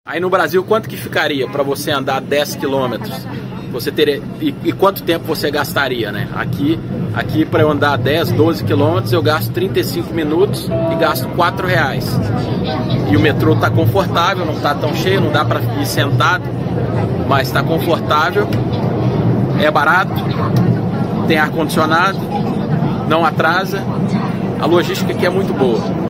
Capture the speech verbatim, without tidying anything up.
Aí no Brasil, quanto que ficaria para você andar dez quilômetros? Você teria, e, e quanto tempo você gastaria, né? Aqui, aqui para eu andar dez, doze quilômetros, eu gasto trinta e cinco minutos e gasto quatro reais. E o metrô tá confortável, não tá tão cheio, não dá para ir sentado, mas tá confortável, é barato, tem ar-condicionado, não atrasa, a logística aqui é muito boa.